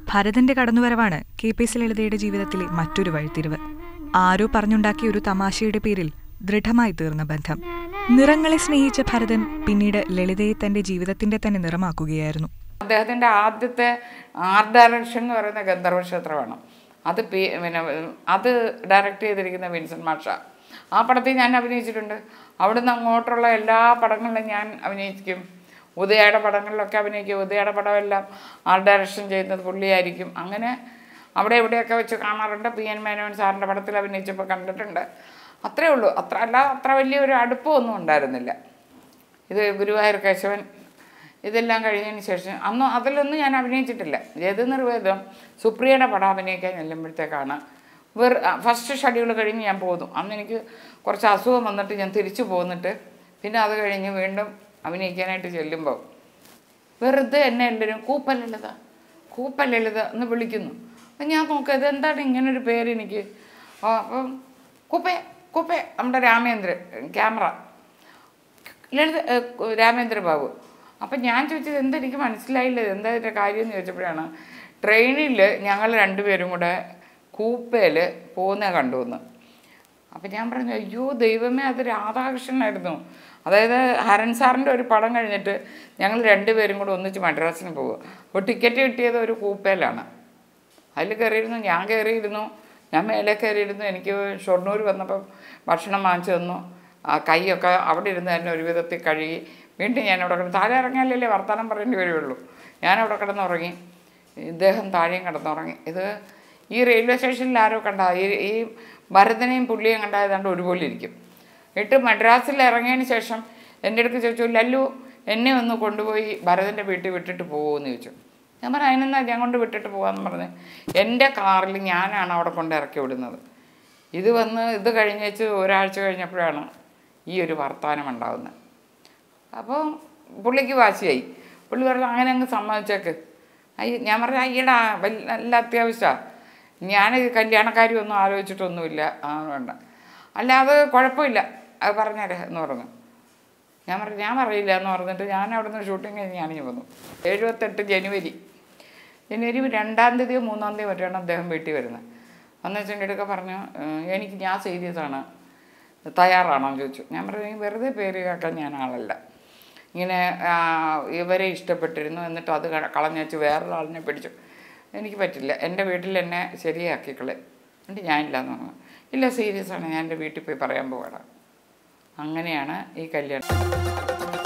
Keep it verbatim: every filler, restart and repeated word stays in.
ഭരതന്റെ കടന്നുവരവാണ് K P S ലളിതയുടെ ജീവിതത്തിലെ മറ്റൊരു വഴിത്തിരിവ്. ആരോ പറഞ്ഞുണ്ടാക്കിയ ഒരു തമാശയുടെ പേരിൽ ദൃഢമായി തീർന്ന ബന്ധം. നിറങ്ങളെ സ്നേഹിച്ച ഭരതൻ പിന്നീട് ലളിതയെ തന്റെ ജീവിതത്തിന്റെ തന്നെ നിറമാക്കുകയായിരുന്നു. അദ്ദേഹത്തിന്റെ ആദ്യത്തെ ആർട്ട് ഡയറക്ഷൻ എന്ന് പറയുന്ന ഗന്ധർവക്ഷേത്രമാണ്. അത് പിന്നെ അത് ഡയറക്റ്റ് ചെയ്തിരിക്കുന്ന വിൻസെന്റ് മാഷ. ആ പടത്തിൽ ഞാൻ അഭിനയിച്ചിട്ടുണ്ട്. അവിടുന്ന് അങ്ങോട്ടുള്ള എല്ലാ പടങ്ങളിലും ഞാൻ അഭിനയിക്കും. ഉദയയുടെ പടങ്ങളിലൊക്കെ അഭിനയിക്കും. ഉദയയുടെ പടമെല്ലാം ആർട്ട് ഡയറക്ഷൻ ചെയ്യുന്നത് പുള്ളിയായിരിക്കും. അങ്ങനെ അവിടെ എവിടെയൊക്കെ വെച്ച് കാണാറുണ്ട്. പി എൻ മേനോൻ സാറിൻ്റെ പടത്തിൽ അഭിനയിച്ചപ്പോൾ കണ്ടിട്ടുണ്ട്. അത്രേ ഉള്ളൂ. അത്ര അല്ല അത്ര വലിയൊരു അടുപ്പമൊന്നും ഉണ്ടായിരുന്നില്ല. ഇത് ഗുരുവായൂർ കേശവൻ ഇതെല്ലാം കഴിഞ്ഞതിന് ശേഷം അന്ന് അതിലൊന്നും ഞാൻ അഭിനയിച്ചിട്ടില്ല. ജയതി നിർവേദം സുപ്രിയയുടെ പടം അഭിനയിക്കാൻ ചെല്ലുമ്പോഴത്തേക്കാണ് വെറു ഫസ്റ്റ് ഷെഡ്യൂൾ കഴിഞ്ഞ് ഞാൻ പോന്നു. അന്ന് എനിക്ക് കുറച്ച് അസുഖം വന്നിട്ട് ഞാൻ തിരിച്ചു പോന്നിട്ട് പിന്നെ അത് കഴിഞ്ഞ് വീണ്ടും അഭിനയിക്കാനായിട്ട് ചെല്ലുമ്പോൾ വെറുതെ എന്നെ എല്ലാവരും കൂപ്പലളിത കൂപ്പലളിത എന്ന് വിളിക്കുന്നു. അപ്പം ഞാൻ നോക്കിയത് എന്താണ് ഇങ്ങനൊരു പേര് എനിക്ക്. അപ്പം കുപ്പേ കുപ്പേ നമ്മുടെ രാമേന്ദ്രൻ ക്യാമറ ലളിത രാമേന്ദ്ര ബാബു. അപ്പം ഞാൻ ചോദിച്ചത് എന്താ എനിക്ക് മനസ്സിലായില്ല എന്താ ഇതിൻ്റെ കാര്യം എന്ന് ചോദിച്ചപ്പോഴാണ് ട്രെയിനിൽ ഞങ്ങൾ രണ്ടുപേരും കൂടെ കൂപ്പയിൽ പോകുന്ന കണ്ടു എന്ന്. അപ്പം ഞാൻ പറഞ്ഞു അയ്യോ ദൈവമേ അത് രാധാകൃഷ്ണനായിരുന്നു. അതായത് ഹരൻ സാറിൻ്റെ ഒരു പടം കഴിഞ്ഞിട്ട് ഞങ്ങൾ രണ്ടുപേരും കൂടെ ഒന്നിച്ച് മദ്രാസിന് പോവുക. അപ്പോൾ ടിക്കറ്റ് കിട്ടിയത് ഒരു കൂപ്പയിലാണ്. അതിൽ കയറിയിരുന്നു. ഞാൻ കയറിയിരുന്നു. ഞാൻ മേലെ കയറിയിരുന്നു. എനിക്ക് ഷൊർണൂർ വന്നപ്പം ഭക്ഷണം വാങ്ങിച്ചു തന്നു. ആ കൈയൊക്കെ അവിടെ ഇരുന്ന് തന്നെ ഒരു വിധത്തിൽ കഴുകി വീണ്ടും ഞാനവിടെ കിടന്ന് താഴെ ഇറങ്ങിയാലല്ലേ വർത്തമാനം പറയേണ്ടി വരുള്ളൂ. ഞാനവിടെ കിടന്നുറങ്ങി. ഇദ്ദേഹം താഴെയും കിടന്നുറങ്ങി. ഇത് ഈ റെയിൽവേ സ്റ്റേഷനിൽ ആരോ കണ്ടാ ഈ ഈ ഭരതനെയും പുള്ളിയും കണ്ടായതാണ്ട് ഒരുപോലെ ഇരിക്കും. എന്നിട്ട് മദ്രാസിൽ ഇറങ്ങിയതിന് ശേഷം എൻ്റെ അടുത്ത് ചോദിച്ചു ലല്ലു എന്നെ ഒന്ന് കൊണ്ടുപോയി ഭരതൻ്റെ വീട്ടിൽ വിട്ടിട്ട് പോകുമെന്ന് ചോദിച്ചു. ഞാൻ പറഞ്ഞു അതിനെന്താ ഞാൻ കൊണ്ട് വിട്ടിട്ട് പോകാമെന്ന് പറഞ്ഞ് എൻ്റെ കാറിൽ ഞാനാണ് അവിടെ കൊണ്ട് ഇറക്കി വിടുന്നത്. ഇത് വന്ന് ഇത് കഴിഞ്ഞ് വെച്ച് ഒരാഴ്ച കഴിഞ്ഞപ്പോഴാണ് ഈ ഒരു വർത്തമാനം ഉണ്ടാകുന്നത്. അപ്പോൾ പുള്ളിക്ക് വാശിയായി. പുള്ളി പറഞ്ഞു അങ്ങനെ അങ്ങ് സമ്മതിച്ചേക്ക്. അയ്യ ഞാൻ പറഞ്ഞു അയ്യടാ വലിയ നല്ല അത്യാവശ്യമാണ്. ഞാൻ കല്യാണക്കാരിയൊന്നും ആലോചിച്ചിട്ടൊന്നുമില്ല. ആ വേണ്ട അല്ല അത് കുഴപ്പമില്ല അത് പറഞ്ഞേരെ എന്ന് പറഞ്ഞു. ഞാൻ പറഞ്ഞു ഞാൻ പറയില്ല എന്ന് പറഞ്ഞിട്ട് ഞാൻ അവിടെ നിന്ന് ഷൂട്ടിങ് കഴിഞ്ഞ് ഞാനിങ്ങ് വന്നു. എഴുപത്തെട്ട് ജനുവരി ജനുവരി രണ്ടാം തീയതിയോ മൂന്നാം തീയതി മറ്റാണ് അദ്ദേഹം വീട്ടിൽ വരുന്നത്. അന്ന് വെച്ചാൽ എൻ്റെ അടുക്ക പറഞ്ഞു എനിക്ക് ഞാൻ സീരിയസാണ് തയ്യാറാണോ എന്ന് ചോദിച്ചു. ഞാൻ പറഞ്ഞു വെറുതെ പേര് കേൾക്കാൻ ഞാൻ ആളല്ല. ഇങ്ങനെ ഇവരെ ഇഷ്ടപ്പെട്ടിരുന്നു എന്നിട്ട് അത് കളഞ്ഞു വെച്ച് വേറൊരാളിനെ പിടിച്ചു. എനിക്ക് പറ്റില്ല. എൻ്റെ വീട്ടിൽ എന്നെ ശരിയാക്കിക്കളെ എന്നിട്ട് ഞാനില്ലാന്ന് പറഞ്ഞു. ഇല്ല സീരിയസ് ആണ് ഞാൻ എൻ്റെ വീട്ടിൽ പോയി പറയാൻ പോകണം. അങ്ങനെയാണ് ഈ കല്യാണം.